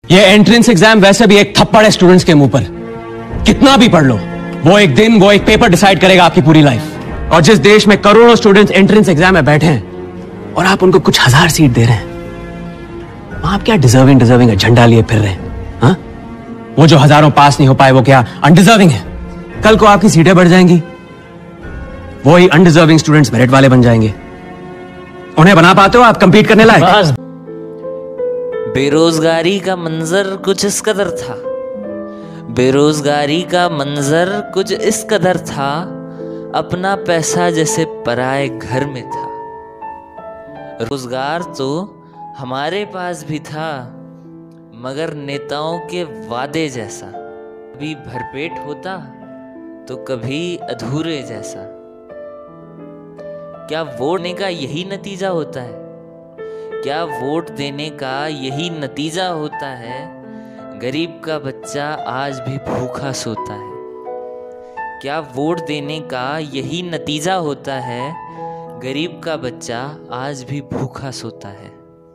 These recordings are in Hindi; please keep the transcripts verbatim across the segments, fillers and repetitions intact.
ये एंट्रेंस एग्जाम वैसे भी एक थप्पड़ है स्टूडेंट्स के मुंह पर। कितना भी पढ़ लो, वो एक दिन वो एक पेपर डिसाइड करेगा आपकी पूरी लाइफ। और जिस देश में करोड़ों स्टूडेंट्स एंट्रेंस एग्जाम में बैठे हैं और आप उनको कुछ हजार सीट दे रहे हैं, वहां आप क्या डिजर्विंग डिजर्विंग झंडा लिए फिर रहे हैं? हाँ, वो जो हजारों पास नहीं हो पाए वो क्या अनडिजर्विंग है? कल को आपकी सीटें बढ़ जाएंगी, वो ही अनडिजर्विंग स्टूडेंट्स मेरिट वाले बन जाएंगे। उन्हें बना पाते हो आप कंपीट करने लायक? बेरोजगारी का मंजर कुछ इस कदर था, बेरोजगारी का मंजर कुछ इस कदर था, अपना पैसा जैसे पराए घर में था। रोजगार तो हमारे पास भी था, मगर नेताओं के वादे जैसा। कभी भरपेट होता तो कभी अधूरे जैसा। क्या वोट देने का यही नतीजा होता है? क्या वोट देने का यही नतीजा होता है? गरीब का बच्चा आज भी भूखा सोता है। क्या वोट देने का यही नतीजा होता है? गरीब का बच्चा आज भी भूखा सोता है।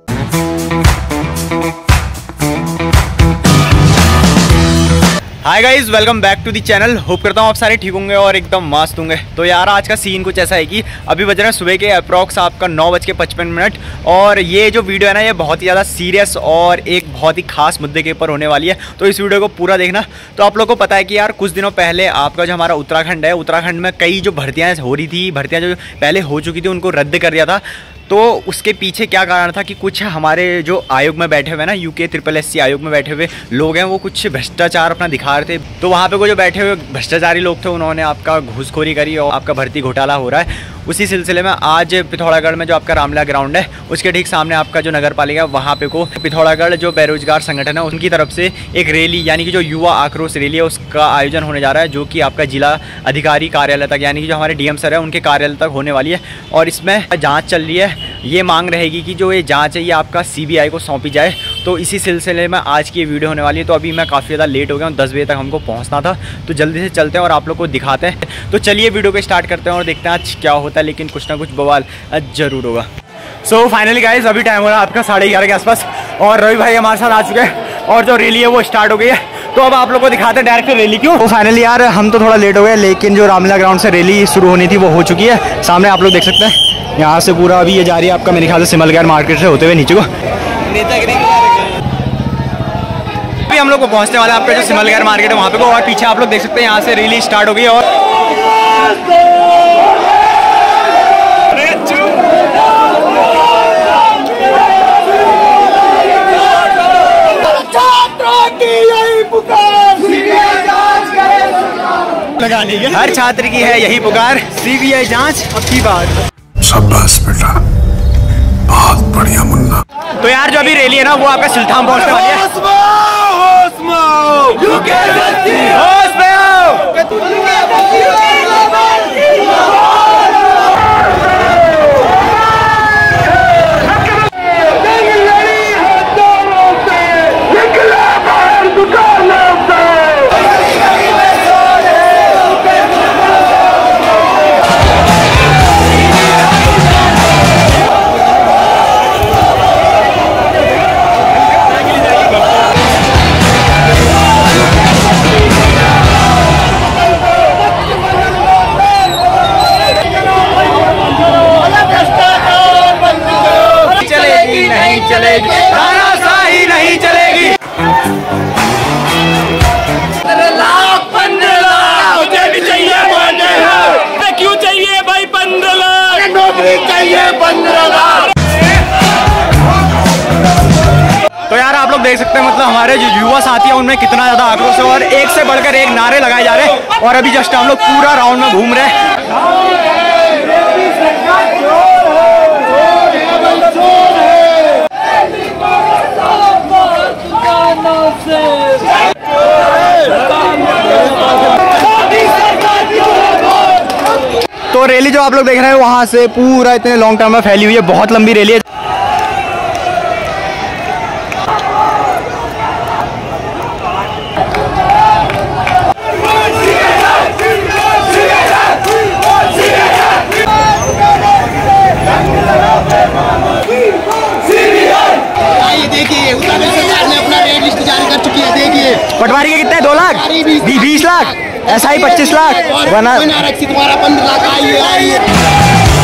Hi guys, welcome back to the channel. Hope करता हूँ आप सारे ठीक होंगे और एकदम मस्त होंगे। तो यार आज का सीन कुछ ऐसा है कि अभी बज रहे हैं सुबह के अप्रॉक्स आपका नौ बज के पचपन मिनट और ये जो वीडियो है ना, ये बहुत ही ज़्यादा सीरियस और एक बहुत ही खास मुद्दे के ऊपर होने वाली है। तो इस वीडियो को पूरा देखना। तो आप लोगों को पता है कि यार कुछ दिनों पहले आपका जो हमारा उत्तराखंड है, उत्तराखंड में कई जो भर्तियाँ हो रही थी, भर्तियाँ जो पहले हो चुकी थी उनको रद्द कर दिया था। तो उसके पीछे क्या कारण था कि कुछ हमारे जो आयोग में बैठे हुए ना, यूके ट्रिपल एस सी आयोग में बैठे हुए लोग हैं, वो कुछ भ्रष्टाचार अपना दिखा रहे थे। तो वहाँ पे वो जो बैठे हुए भ्रष्टाचारी लोग थे, उन्होंने आपका घूसखोरी करी और आपका भर्ती घोटाला हो रहा है। उसी सिलसिले में आज पिथौरागढ़ में जो आपका रामलीला ग्राउंड है, उसके ठीक सामने आपका जो नगर पालिका है, वहाँ पे को पिथौरागढ़ जो बेरोजगार संगठन है उनकी तरफ से एक रैली यानी कि जो युवा आक्रोश रैली है उसका आयोजन होने जा रहा है, जो कि आपका जिला अधिकारी कार्यालय तक यानी कि जो हमारे डीएम सर है उनके कार्यालय तक होने वाली है। और इसमें जाँच चल रही है। ये मांग रहेगी कि जो ये जाँच है ये आपका सीबीआई को सौंपी जाए। तो इसी सिलसिले में आज की ये वीडियो होने वाली है। तो अभी मैं काफ़ी ज़्यादा लेट हो गया हूँ, दस बजे तक हमको पहुँचना था, तो जल्दी से चलते हैं और आप लोग को दिखाते हैं। तो चलिए वीडियो को स्टार्ट करते हैं और देखते हैं आज क्या होता है, लेकिन कुछ ना कुछ बवाल जरूर होगा। सो फाइनली गाइस, अभी टाइम हो रहा है आपका साढ़े ग्यारह के आसपास और रवि भाई हमारे साथ आ चुके हैं और जो रैली है वो स्टार्ट हो गई है। तो अब आप लोग को दिखाते हैं डायरेक्ट रैली क्यों। तो फाइनली यार हम तो थोड़ा लेट हो गए, लेकिन जो रामलीला ग्राउंड से रैली शुरू होनी थी वो हो चुकी है। सामने आप लोग देख सकते हैं, यहाँ से पूरा अभी ये जा रही है आपका मेरे ख्याल से सिमलगढ़ मार्केट से होते हुए नीचे को अभी हम लोग को पहुँचने वाला है आपका जो सिमलगढ़ मार्केट है वहाँ पे को। और पीछे आप लोग देख सकते हैं यहाँ से रैली स्टार्ट हो गई और हर छात्र की है यही पुकार, सीबीआई जांच अब की बात। शाबाश बेटा, बहुत बढ़िया मुन्ना। तो यार जो अभी रैली है ना वो आपका सिलथाम पहुंचने वाली है। होश में आओ, होश में आओ। चलेगी तानाशाही नहीं चलेगी। लाख पंद्रह लाख मुझे भी चाहिए, मुझे क्यों चाहिए भाई पंद्रह लाख, नौकरी चाहिए पंद्रह लाख। तो यार आप लोग देख सकते हैं मतलब हमारे जो युवा साथी हैं उनमें कितना ज्यादा आक्रोश है और एक से बढ़कर एक नारे लगाए जा रहे हैं। और अभी जस्ट हम लोग पूरा राउंड में घूम रहे हैं। तो रैली जो आप लोग देख रहे हैं वहां से पूरा इतने लॉन्ग टर्म में फैली हुई है, बहुत लंबी रैली है। देखिए उत्तराखंड सरकार ने अपना रेट लिस्ट पटवारी के कितने? दो लाख, बीस लाख, ऐसा ही पच्चीस लाख, वरना तुम्हारा पंद्रह लाख आइए आइए।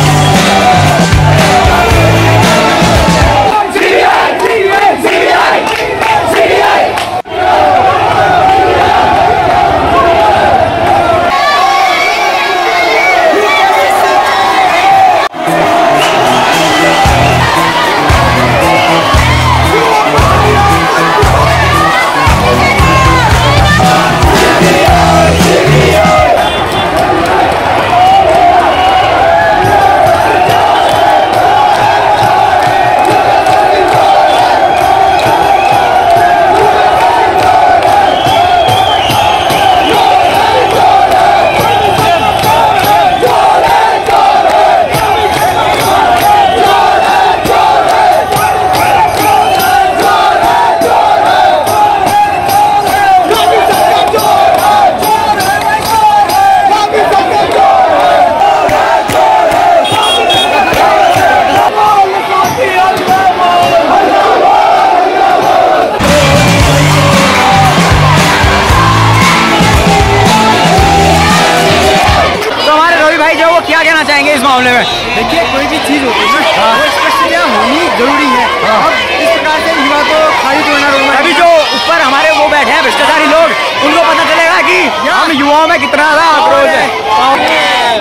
इस मामले में देखिए, कोई भी चीज होती है ना, वो स्पष्टता होनी जरूरी है। अब इस प्रकार से युवा को खाली तोड़ना रोकना। अभी जो ऊपर हमारे वो बैठे हैं भ्रष्टाचारी लोग, उनको पता चलेगा कि हम युवाओं में कितना ज्यादा आक्रोश है।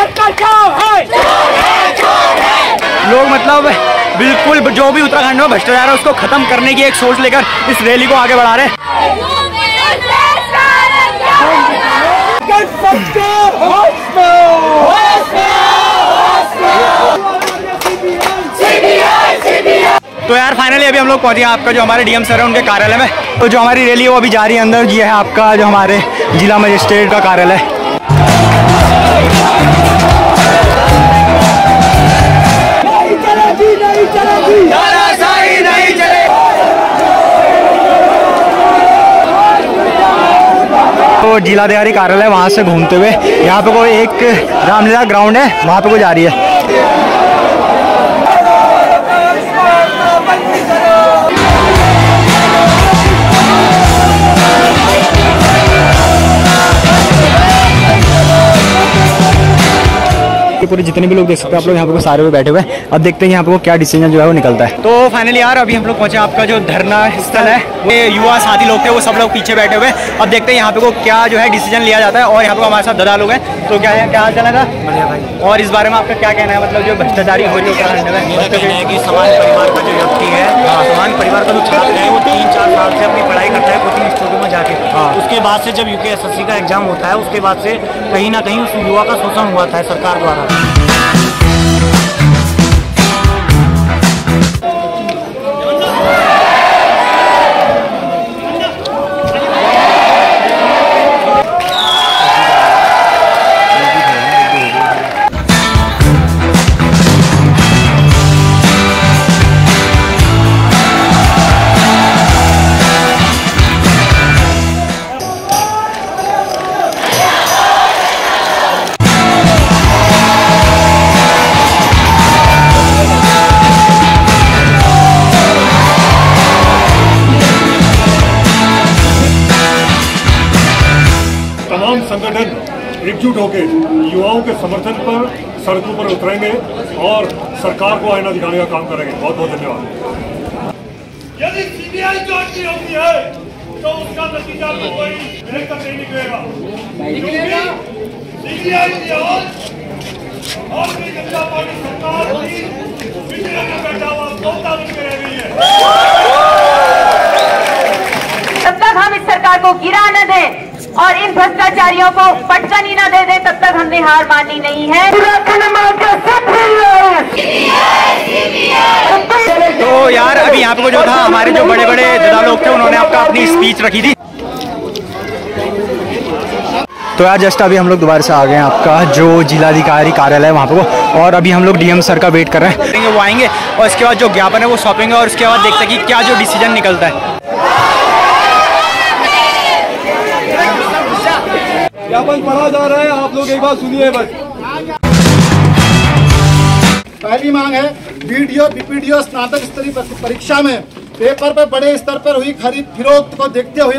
लोग मतलब बिल्कुल जो भी उत्तराखंड में भ्रष्टाचार है उसको खत्म करने की एक सोच लेकर इस रैली को आगे बढ़ा रहे हैं। तो यार फाइनली अभी हम लोग पहुंचे आपका जो हमारे डीएम सर है उनके कार्यालय में। तो जो हमारी रैली है वो अभी जारी है अंदर। ये है आपका जो हमारे जिला मजिस्ट्रेट का कार्यालय। नहीं चलेगी, नहीं चलेगी, नहीं चलेगी। तो जिलाधिकारी कार्यालय वहां से घूमते हुए यहाँ पे कोई एक रामलीला ग्राउंड है, वहां पे कोई जा रही है। पूरे जितने भी लोग देख सकते हैं आप लोग यहाँ पे सारे बैठे हुए हैं। अब देखते हैं यहाँ पे क्या डिसीजन जो है वो निकलता है। तो फाइनली यार अभी हम लोग पहुंचे आपका जो धरना स्थल है, ये युवा साथी लोग थे वो सब लोग पीछे बैठे हुए हैं। अब देखते हैं यहाँ पे को क्या जो है डिसीजन लिया जाता है। और यहाँ पे हमारे साथ दादा लोग हैं। तो क्या है, क्या हाल चाल है? बढ़िया भाई। और इस बारे में आपका क्या कहना है, मतलब जो भ्रष्टाचारी हो रही है? मेरा कहना है कि समान परिवार का जो व्यक्ति है, समान परिवार का जो छात्र है, वो तीन चार साल से अपनी पढ़ाई करता है कोचिंग इंस्टीट्यूट में जाके। उसके बाद से जब यूकेएसएससी का एग्जाम होता है, उसके बाद से कहीं ना कहीं उस युवा का शोषण हुआ था सरकार द्वारा। संगठन एकजुट होकर युवाओं के समर्थन पर सड़कों पर उतरेंगे और सरकार को आईना दिखाने का काम करेंगे। बहुत बहुत धन्यवाद। यदि सीबीआई जांच नहीं होती है तो उसका नतीजा तो कोई बेहतर नहीं निकलेगा। सीबीआई की आवाज भारतीय जनता पार्टी सरकार की पिछले में बैठा हुआ तोता बन के रह गई है। जब तक हम इस सरकार को गिरा न दें और इन भ्रष्टाचारियों को पटकन ही न दे दे, तब तक हमने हार मानी नहीं है। तो यार अभी यहाँ पे जो था हमारे जो बड़े बड़े दादा लोग थे उन्होंने आपका अपनी स्पीच रखी थी। तो यार जस्ट अभी हम लोग दोबारा से आ गए हैं आपका जो जिलाधिकारी कार्यालय है वहाँ पे को। और अभी हम लोग डीएम सर का वेट कर रहे हैं। वो आएंगे और इसके बाद जो ज्ञापन है वो सौंपेंगे और उसके बाद देखते हैं कि क्या जो डिसीजन निकलता है। ज्ञापन पढ़ा जा रहा है, आप लोग एक बार सुनिए बस। पहली मांग है बीडीओ बीपीडीओ स्नातक स्तरीय परीक्षा में पेपर पर बड़े स्तर पर हुई खरीद फरोख्त को देखते हुए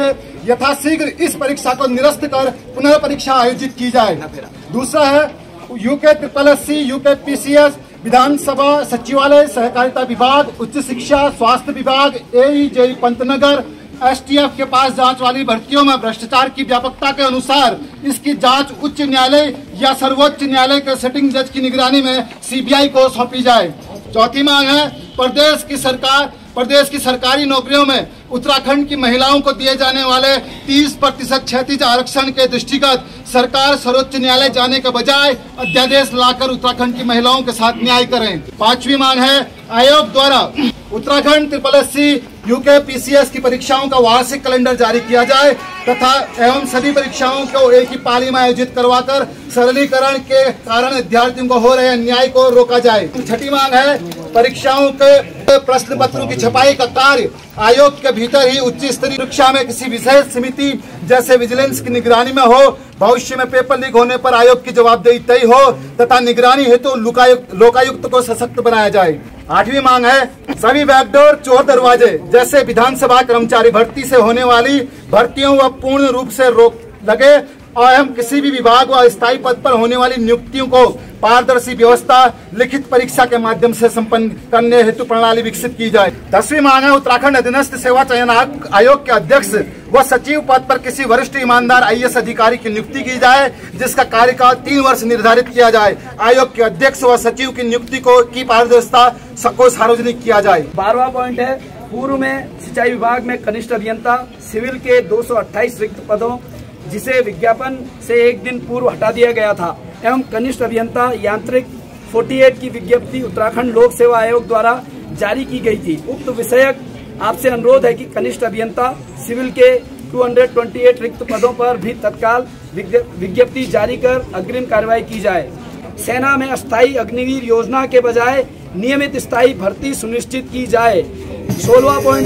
यथाशीघ्र इस परीक्षा को निरस्त कर पुनः परीक्षा आयोजित की जाए। दूसरा है UK triple S C, UK P C S, विधानसभा सचिवालय, सहकारिता विभाग, उच्च शिक्षा, स्वास्थ्य विभाग, AE JE Pantnagar, S T F के पास जांच वाली भर्तियों में भ्रष्टाचार की व्यापकता के अनुसार इसकी जांच उच्च न्यायालय या सर्वोच्च न्यायालय के सिटिंग जज की निगरानी में सी बी आई को सौंपी जाए। चौथी मांग है प्रदेश की सरकार प्रदेश की सरकारी नौकरियों में उत्तराखंड की महिलाओं को दिए जाने वाले तीस प्रतिशत क्षैतिज आरक्षण के दृष्टिगत सरकार सर्वोच्च न्यायालय जाने के बजाय अध्यादेश लाकर उत्तराखंड की महिलाओं के साथ न्याय करें। पांचवी मांग है आयोग द्वारा Uttarakhand triple S C, UK P C S की परीक्षाओं का वार्षिक कैलेंडर जारी किया जाए तथा एवं सभी परीक्षाओं को एक ही पाली में आयोजित करवाकर सरलीकरण के कारण विद्यार्थियों को हो रहे अन्याय को रोका जाए। छठी मांग है परीक्षाओं के प्रश्न पत्रों की छपाई का कार्य आयोग के भीतर ही उच्च स्तरीय परीक्षा में किसी विशेष समिति जैसे विजिलेंस की निगरानी में हो। भविष्य में पेपर लीक होने पर आयोग की जवाबदेही तय हो तथा निगरानी हेतु लोकायुक्त लोकायुक्त को सशक्त बनाया जाए। आठवीं मांग है सभी बैकडोर चोर दरवाजे जैसे विधानसभा कर्मचारी भर्ती से होने वाली भर्तियों व पूर्ण रूप से रोक लगे और हम किसी भी विभाग व स्थायी पद पर होने वाली नियुक्तियों को पारदर्शी व्यवस्था लिखित परीक्षा के माध्यम से संपन्न करने हेतु प्रणाली विकसित की जाए। दसवीं मांग है उत्तराखंड अधीनस्थ सेवा चयन आयोग के अध्यक्ष व सचिव पद पर किसी वरिष्ठ ईमानदार आई ए एस अधिकारी की नियुक्ति की जाए जिसका कार्यकाल तीन वर्ष निर्धारित किया जाए। आयोग के अध्यक्ष व सचिव की नियुक्ति को की पारदर्शिता को सार्वजनिक किया जाए। बारहवां पॉइंट है पूर्व में सिंचाई विभाग में कनिष्ठ अभियंता सिविल के दो सौ अट्ठाईस रिक्त पदों जिसे विज्ञापन से एक दिन पूर्व हटा दिया गया था एवं कनिष्ठ अभियंता यांत्रिक अड़तालीस की विज्ञप्ति उत्तराखंड लोक सेवा आयोग द्वारा जारी की गई थी। उक्त विषयक आपसे अनुरोध है कि कनिष्ठ अभियंता सिविल के दो सौ अट्ठाईस रिक्त पदों पर भी तत्काल विज्ञप्ति जारी कर अग्रिम कार्रवाई की जाए। सेना में अस्थायी अग्निवीर योजना के बजाय नियमित स्थायी भर्ती सुनिश्चित की जाए। सोलहवां पॉइंट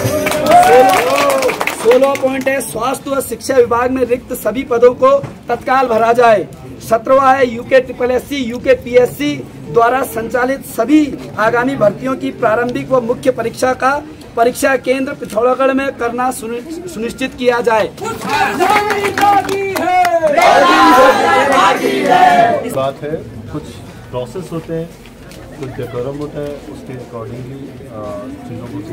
है सोलह पॉइंट है स्वास्थ्य व शिक्षा विभाग में रिक्त सभी पदों को तत्काल भरा जाए। सत्रहवां है UK triple S C, UK P S C द्वारा संचालित सभी आगामी भर्तियों की प्रारंभिक व मुख्य परीक्षा का परीक्षा केंद्र पिथौरागढ़ में करना सुनिश्चित किया जाए। बात है कुछ प्रोसेस होते हैं, कुछ डेकोरम होता है, उसके अकॉर्डिंगली चीज़ों को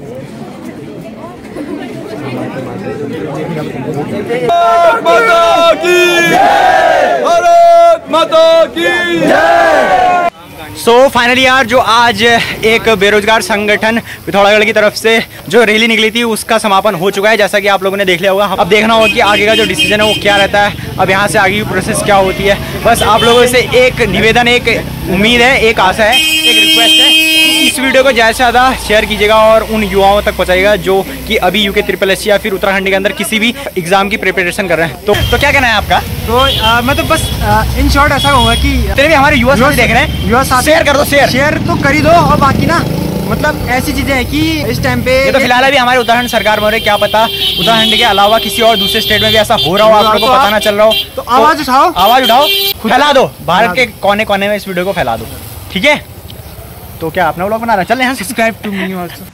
माता की भारत माता की। सो so, फाइनली यार जो आज एक बेरोजगार संगठन पिथौरागढ़ की तरफ से जो रैली निकली थी उसका समापन हो चुका है, जैसा कि आप लोगों ने देख लिया होगा। अब देखना होगा कि आगे का जो डिसीजन है वो क्या रहता है, अब यहाँ से आगे की प्रोसेस क्या होती है। बस आप लोगों से एक निवेदन, एक उम्मीद है, एक आशा है, एक रिक्वेस्ट है, इस वीडियो को ज़्यादा से ज़्यादा शेयर कीजिएगा और उन युवाओं तक पहुँचाइएगा जो कि अभी यूके ट्रिपल एस सी या फिर उत्तराखंड के अंदर किसी भी एग्जाम की प्रिपरेशन कर रहे हैं। तो तो क्या कहना है आपका? तो आ, मैं तो बस इन शॉर्ट ऐसा कहूँगा कि तेरे भी हमारे युवा साथी देख रहे हैं, युवा साथी शेयर कर दो, शेयर शेयर तो कर ही दो। और बाकी ना मतलब ऐसी चीजें हैं कि इस टाइम पे ये तो फिलहाल अभी हमारे उत्तराखंड सरकार में, क्या पता उत्तराखंड के अलावा किसी और दूसरे स्टेट में भी ऐसा हो रहा हो, आप लोगों को पता ना चल रहा हो, तो आवाज उठाओ, आवाज उठाओ, फैला दो, भारत के कोने कोने में इस वीडियो को फैला दो, ठीक है? तो क्या अपना व्लॉग बना रहा है, चल यहाँ सब्सक्राइब टू मी आल्सो।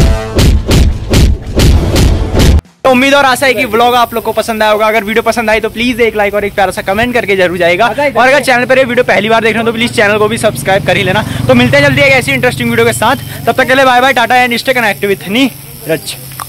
तो उम्मीद और आशा है कि व्लॉग आप लोग को पसंद आया होगा। अगर वीडियो पसंद आई तो प्लीज एक लाइक और एक प्यारा सा कमेंट करके जरूर जाएगा। और अगर चैनल पर ये वीडियो पहली बार देख रहे हो तो प्लीज चैनल को भी सब्सक्राइब कर ही लेना। तो मिलते हैं जल्दी एक ऐसी इंटरेस्टिंग वीडियो के साथ, तब तक के लिए bye bye, tata and stay connected with Neeraj.